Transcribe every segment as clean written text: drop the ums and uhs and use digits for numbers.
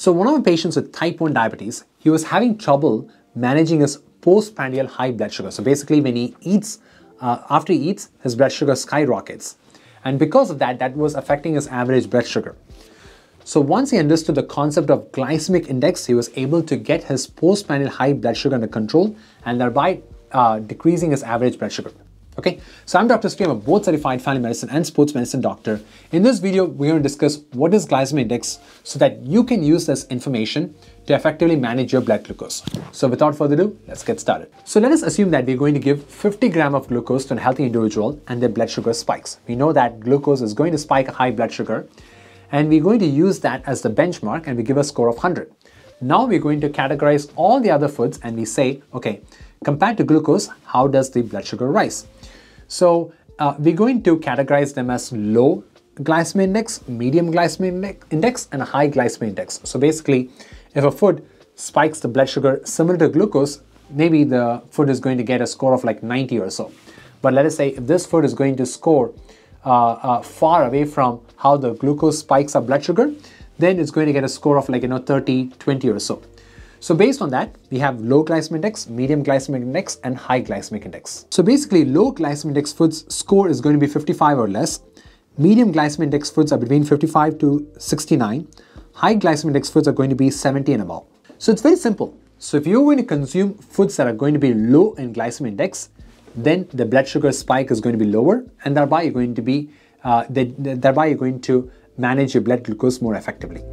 So one of my patients with type 1 diabetes, he was having trouble managing his postprandial high blood sugar. So basically when he eats, after he eats, his blood sugar skyrockets. And because of that, that was affecting his average blood sugar. So once he understood the concept of glycemic index, he was able to get his postprandial high blood sugar under control and thereby decreasing his average blood sugar. Okay, so I'm Dr. Sri, I'm a board certified family medicine and sports medicine doctor. In this video, we're going to discuss what is glycemic index so that you can use this information to effectively manage your blood glucose. So without further ado, let's get started. So let us assume that we're going to give 50 grams of glucose to a healthy individual and their blood sugar spikes. We know that glucose is going to spike a high blood sugar and we're going to use that as the benchmark and we give a score of 100. Now we're going to categorize all the other foods and we say, okay, compared to glucose, how does the blood sugar rise? So we're going to categorize them as low glycemic index, medium glycemic index, and a high glycemic index. So basically, if a food spikes the blood sugar similar to glucose, maybe the food is going to get a score of like 90 or so. But let us say if this food is going to score far away from how the glucose spikes our blood sugar, then it's going to get a score of like 30, 20 or so. So based on that, we have low glycemic index, medium glycemic index, and high glycemic index. So basically, low glycemic index foods score is going to be 55 or less. Medium glycemic index foods are between 55 to 69. High glycemic index foods are going to be 70 and above. So it's very simple. So if you're going to consume foods that are going to be low in glycemic index, then the blood sugar spike is going to be lower, and thereby you're going to be thereby you're going to manage your blood glucose more effectively.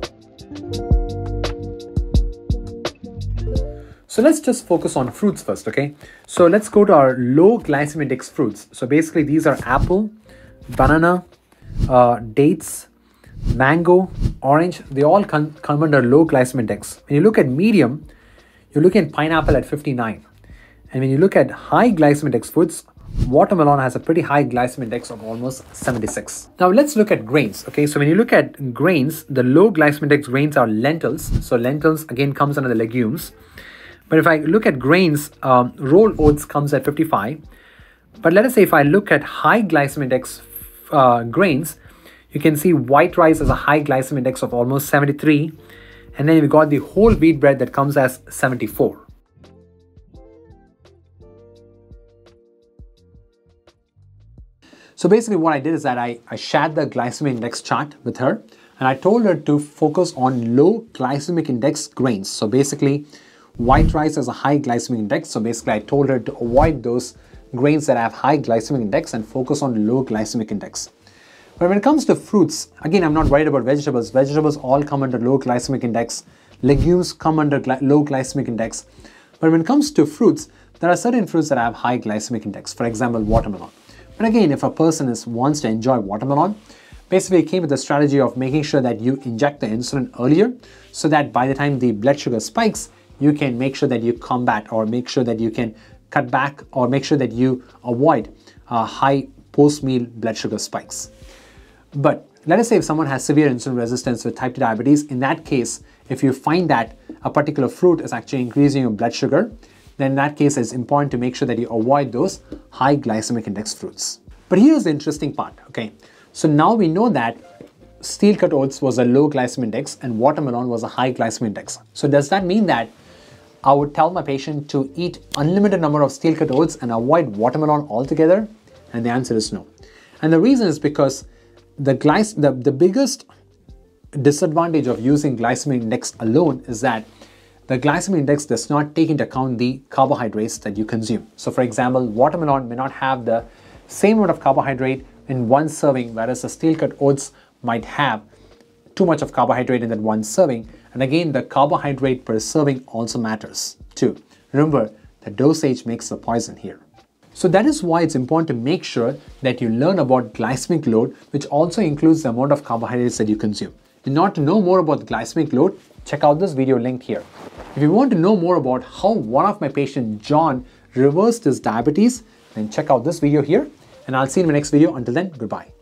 So let's just focus on fruits first, okay? So let's go to our low glycemic index fruits. So basically these are apple, banana, dates, mango, orange. They all come under low glycemic index. When you look at medium, you're looking at pineapple at 59. And when you look at high glycemic index foods, watermelon has a pretty high glycemic index of almost 76. Now let's look at grains, okay? So when you look at grains, the low glycemic index grains are lentils. So lentils again comes under the legumes. But if I look at grains, rolled oats comes at 55. But let us say if I look at high glycemic index grains, you can see white rice has a high glycemic index of almost 73. And then we got the whole wheat bread that comes as 74. So basically what I did is that I shared the glycemic index chart with her and I told her to focus on low glycemic index grains. So basically white rice has a high glycemic index. So basically I told her to avoid those grains that have high glycemic index and focus on low glycemic index. But when it comes to fruits, again, I'm not worried about vegetables. Vegetables all come under low glycemic index. Legumes come under low glycemic index. But when it comes to fruits, there are certain fruits that have high glycemic index. For example, watermelon. But again, if a person wants to enjoy watermelon, basically it came with the strategy of making sure that you inject the insulin earlier so that by the time the blood sugar spikes, you can make sure that you combat or make sure that you can cut back or make sure that you avoid high post-meal blood sugar spikes. But let us say if someone has severe insulin resistance with type 2 diabetes, in that case, if you find that a particular fruit is actually increasing your blood sugar, then in that case, it's important to make sure that you avoid those high glycemic index fruits. But here's the interesting part, okay? So now we know that steel-cut oats was a low glycemic index and watermelon was a high glycemic index. So does that mean that I would tell my patient to eat unlimited number of steel-cut oats and avoid watermelon altogether? And the answer is no. And the reason is because the biggest disadvantage of using glycemic index alone is that the glycemic index does not take into account the carbohydrates that you consume. So for example, watermelon may not have the same amount of carbohydrate in one serving, whereas the steel-cut oats might have too much of carbohydrate in that one serving. And again, the carbohydrate per serving also matters too. Remember, the dosage makes the poison here. So that is why it's important to make sure that you learn about glycemic load, which also includes the amount of carbohydrates that you consume. In order to know more about the glycemic load, check out this video linked here. If you want to know more about how one of my patients, John, reversed his diabetes, then check out this video here. And I'll see you in my next video. Until then, goodbye.